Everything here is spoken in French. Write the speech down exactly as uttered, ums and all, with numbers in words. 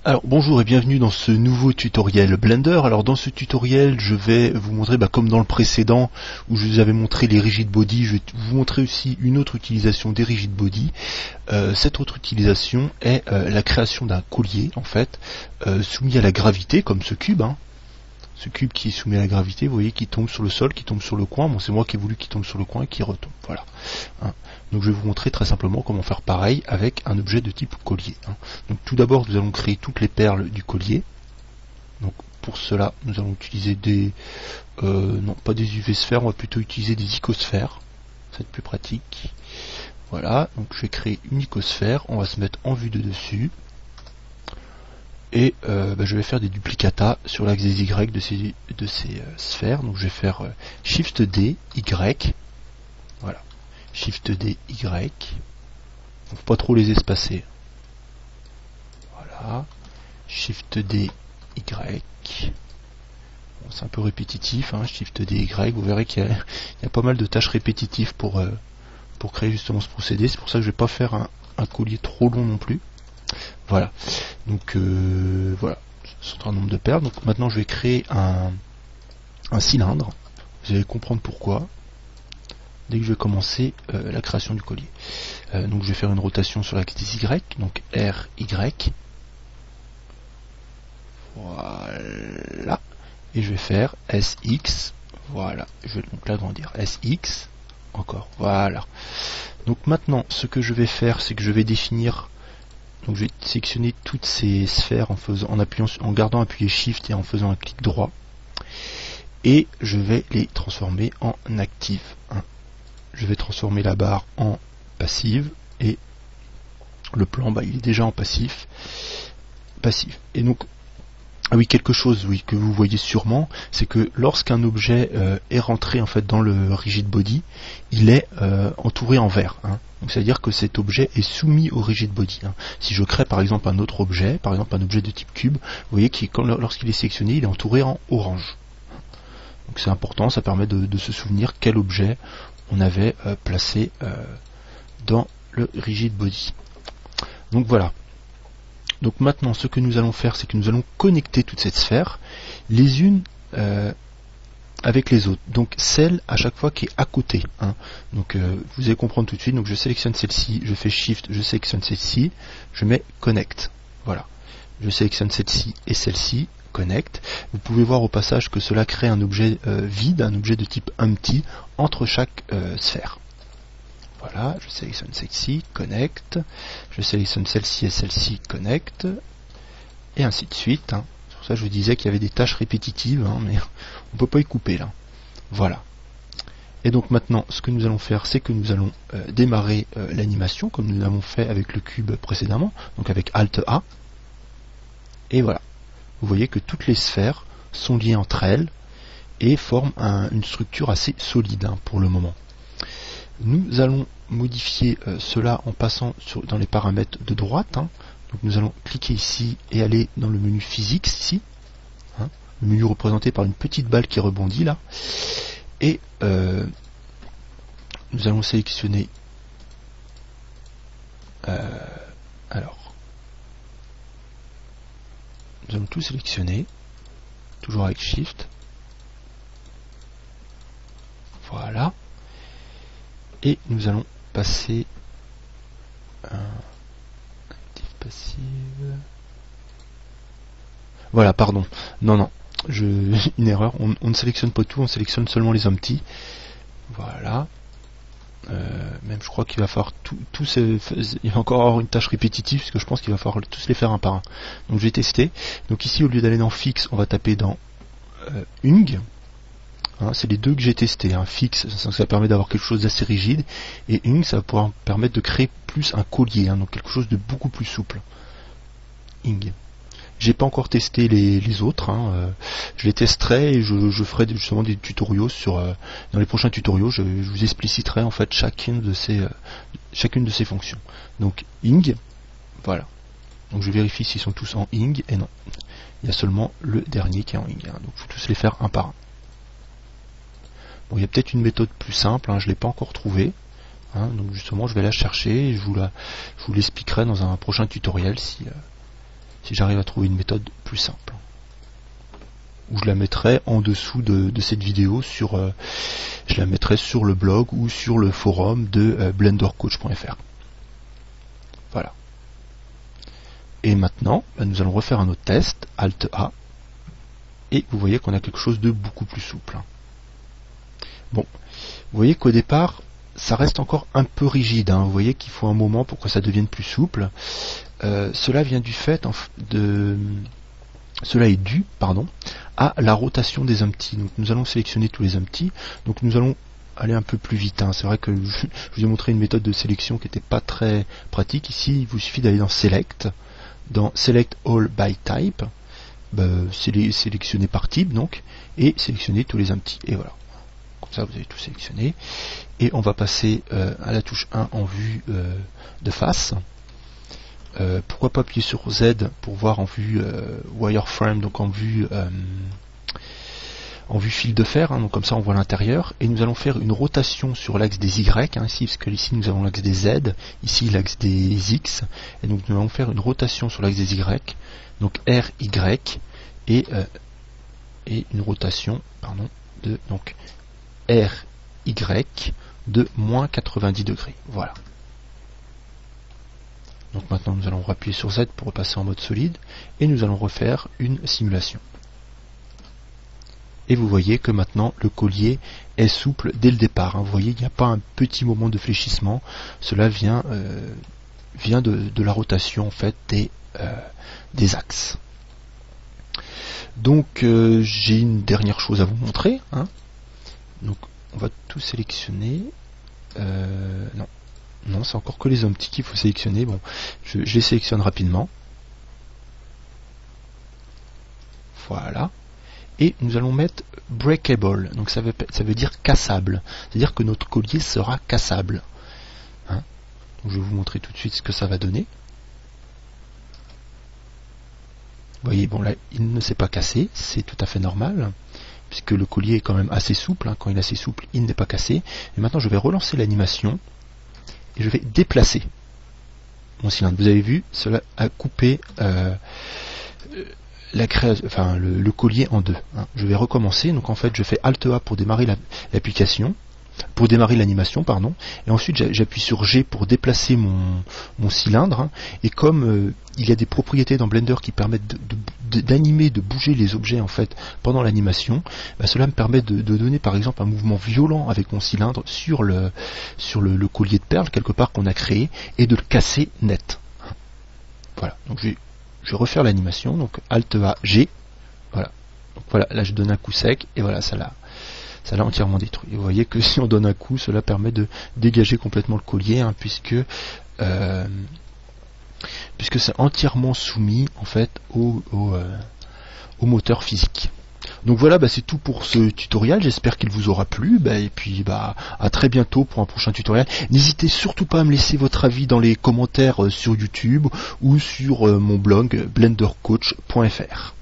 Alors bonjour et bienvenue dans ce nouveau tutoriel Blender. Alors dans ce tutoriel je vais vous montrer, bah, comme dans le précédent où je vous avais montré les rigid body, je vais vous montrer aussi une autre utilisation des rigid body. Euh, cette autre utilisation est euh, la création d'un collier en fait euh, soumis à la gravité, comme ce cube. Hein. Ce cube qui est soumis à la gravité, vous voyez, qui tombe sur le sol, qui tombe sur le coin. Bon, c'est moi qui ai voulu qu'il tombe sur le coin et qui retombe. Voilà. Hein. Donc je vais vous montrer très simplement comment faire pareil avec un objet de type collier. Hein. Donc tout d'abord, nous allons créer toutes les perles du collier. Donc pour cela, nous allons utiliser des... Euh, non, pas des U V sphères, on va plutôt utiliser des icosphères. C'est plus pratique. Voilà, donc je vais créer une icosphère, on va se mettre en vue de dessus. Et euh, bah, je vais faire des duplicata sur l'axe des Y de ces, de ces euh, sphères. Donc je vais faire euh, Shift D, Y. Voilà. Shift D, Y. Faut pas trop les espacer. Voilà. Shift D, Y. Bon, c'est un peu répétitif, hein, Shift D, Y. Vous verrez qu'il y, y a pas mal de tâches répétitives pour, euh, pour créer justement ce procédé. C'est pour ça que je vais pas faire un, un collier trop long non plus. Voilà, donc euh, voilà, c'est un nombre de perles. Donc maintenant je vais créer un, un cylindre. Vous allez comprendre pourquoi dès que je vais commencer euh, la création du collier. Euh, donc je vais faire une rotation sur l'axe des Y, donc R, Y. Voilà. Et je vais faire S X. Voilà, je vais donc l'agrandir. S X. Encore. Voilà. Donc maintenant, ce que je vais faire, c'est que je vais définir. Donc je vais sélectionner toutes ces sphères en faisant, en appuyant, en gardant appuyé Shift et en faisant un clic droit. Et je vais les transformer en active. Hein. Je vais transformer la barre en passive et le plan, bah, il est déjà en passif. Passif. Et donc, ah oui, quelque chose, oui, que vous voyez sûrement, c'est que lorsqu'un objet euh, est rentré en fait dans le rigid body, il est euh, entouré en vert. Hein. Donc c'est-à-dire que cet objet est soumis au rigid body. Hein. Si je crée par exemple un autre objet, par exemple un objet de type cube, vous voyez que lorsqu'il est sélectionné, il est entouré en orange. Donc c'est important, ça permet de, de se souvenir quel objet on avait euh, placé euh, dans le rigid body. Donc voilà. Donc maintenant, ce que nous allons faire, c'est que nous allons connecter toutes ces sphères, les unes euh, avec les autres. Donc celle à chaque fois qui est à côté. Hein. Donc euh, vous allez comprendre tout de suite. Donc je sélectionne celle-ci, je fais Shift, je sélectionne celle-ci, je mets Connect. Voilà. Je sélectionne celle-ci et celle-ci, Connect. Vous pouvez voir au passage que cela crée un objet euh, vide, un objet de type empty entre chaque euh, sphère. Voilà, je sélectionne celle-ci, connect, je sélectionne celle-ci et celle-ci, connect, et ainsi de suite. Hein. C'est pour ça que je vous disais qu'il y avait des tâches répétitives, hein, mais on ne peut pas y couper là. Voilà. Et donc maintenant, ce que nous allons faire, c'est que nous allons euh, démarrer euh, l'animation, comme nous l'avons fait avec le cube précédemment, donc avec Alt A. Et voilà. Vous voyez que toutes les sphères sont liées entre elles et forment un, une structure assez solide hein, pour le moment. Nous allons modifier euh, cela en passant sur, dans les paramètres de droite. Hein. Donc nous allons cliquer ici et aller dans le menu physique ici. Hein. Le menu représenté par une petite balle qui rebondit là. Et euh, nous allons sélectionner. Euh, alors. Nous allons tout sélectionner. Toujours avec Shift. Voilà. Et nous allons passer un actif passive. Voilà, pardon. Non, non, je, une erreur. On, on ne sélectionne pas tout, on sélectionne seulement les empty. Voilà. Euh, même je crois qu'il va falloir tout, tout ces, il va encore avoir une tâche répétitive parce que je pense qu'il va falloir tous les faire un par un. Donc je vais tester. Donc ici, au lieu d'aller dans Fix, on va taper dans euh, Ung. Hein, c'est les deux que j'ai testés, hein. Fixe, ça, ça permet d'avoir quelque chose d'assez rigide, et Ung, ça va pouvoir permettre de créer plus un collier, hein, donc quelque chose de beaucoup plus souple. Ing. J'ai pas encore testé les, les autres, hein, euh, je les testerai et je, je ferai justement des tutoriaux sur. Euh, dans les prochains tutoriaux, je, je vous expliciterai en fait chacune de ces, euh, chacune de ces fonctions. Donc Ing, voilà. Donc je vérifie s'ils sont tous en Ing, et non, il y a seulement le dernier qui est en Ing, hein, donc il faut tous les faire un par un. Bon, il y a peut-être une méthode plus simple, hein, je ne l'ai pas encore trouvée. Hein, donc justement, je vais la chercher et je vous la, je vous l'expliquerai dans un prochain tutoriel si, euh, si j'arrive à trouver une méthode plus simple. Ou je la mettrai en dessous de, de cette vidéo, sur, euh, je la mettrai sur le blog ou sur le forum de euh, blender coach point F R. Voilà. Et maintenant, bah, nous allons refaire un autre test, Alt A, et vous voyez qu'on a quelque chose de beaucoup plus souple. Bon, vous voyez qu'au départ, ça reste encore un peu rigide, hein. Vous voyez qu'il faut un moment pour que ça devienne plus souple. Euh, cela vient du fait de... Cela est dû, pardon, à la rotation des empties. Donc nous allons sélectionner tous les empties. Donc nous allons aller un peu plus vite, hein. C'est vrai que je, je vous ai montré une méthode de sélection qui n'était pas très pratique. Ici, il vous suffit d'aller dans Select, dans Select All by Type, bah, sélec sélectionner par type donc, et sélectionner tous les empties. Et voilà. Comme ça, vous avez tout sélectionné. Et on va passer euh, à la touche un en vue euh, de face. Euh, pourquoi pas appuyer sur Z pour voir en vue euh, wireframe, donc en vue euh, en vue fil de fer, hein, donc comme ça on voit l'intérieur, et nous allons faire une rotation sur l'axe des Y, hein, ici, parce que ici nous avons l'axe des Z, ici l'axe des X, et donc nous allons faire une rotation sur l'axe des Y, donc R Y, et, euh, et une rotation, pardon, de donc R Y de moins quatre-vingt-dix degrés, voilà. Donc maintenant nous allons appuyer sur Z pour repasser en mode solide, et nous allons refaire une simulation. Et vous voyez que maintenant le collier est souple dès le départ, hein. Vous voyez, il n'y a pas un petit moment de fléchissement, cela vient, euh, vient de, de la rotation en fait des, euh, des axes. Donc euh, j'ai une dernière chose à vous montrer, hein. Donc on va tout sélectionner. Euh, non. Non, c'est encore que les empties qu'il faut sélectionner. Bon, je, je les sélectionne rapidement. Voilà. Et nous allons mettre breakable. Donc ça veut, ça veut dire cassable. C'est-à-dire que notre collier sera cassable. Hein, donc je vais vous montrer tout de suite ce que ça va donner. Vous voyez, bon là, il ne s'est pas cassé. C'est tout à fait normal, puisque le collier est quand même assez souple. Hein, quand il est assez souple, il n'est pas cassé. Et maintenant, je vais relancer l'animation. Et je vais déplacer mon cylindre. Vous avez vu, cela a coupé euh, la création, enfin, le, le collier en deux. Hein. Je vais recommencer. Donc en fait, je fais Alt A pour démarrer l'application, pour démarrer l'animation, pardon. Et ensuite, j'appuie sur G pour déplacer mon, mon cylindre. Hein. Et comme euh, il y a des propriétés dans Blender qui permettent d'animer, de, de, de bouger les objets en fait pendant l'animation, bah, cela me permet de, de donner par exemple un mouvement violent avec mon cylindre sur le sur le, le collier de perles quelque part qu'on a créé et de le casser net. Voilà. Donc je vais, je vais refaire l'animation. Donc Alt A G. Voilà. Donc voilà. Là je donne un coup sec et voilà, ça l'a ça l'a entièrement détruit. Et vous voyez que si on donne un coup, cela permet de dégager complètement le collier, hein, puisque euh, puisque c'est entièrement soumis en fait au, au, euh, au moteur physique. Donc voilà, bah, c'est tout pour ce tutoriel, j'espère qu'il vous aura plu, bah, et puis bah, à très bientôt pour un prochain tutoriel. N'hésitez surtout pas à me laisser votre avis dans les commentaires euh, sur YouTube ou sur euh, mon blog blender coach point F R.